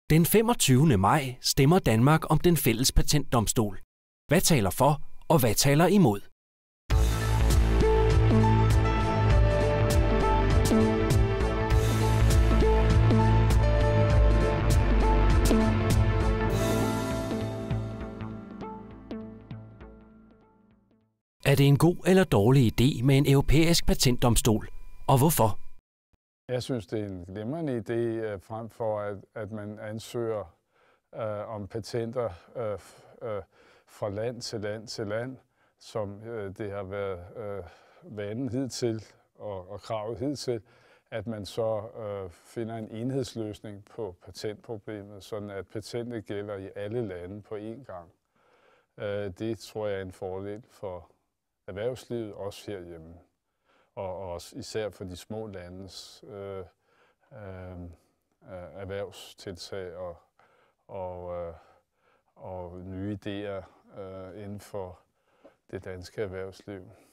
Den 25. maj stemmer Danmark om den fælles patentdomstol. Hvad taler for, og hvad taler imod? Er det en god eller dårlig idé med en europæisk patentdomstol, og hvorfor? Jeg synes, det er en glimrende idé, frem for at man ansøger om patenter fra land til land til land, som det har været vanen hidtil og kravet hidtil, at man så finder en enhedsløsning på patentproblemet, sådan at patentet gælder i alle lande på én gang. Det tror jeg er en fordel for erhvervslivet, også herhjemme. Og også især for de små landes erhvervstiltag og nye idéer inden for det danske erhvervsliv.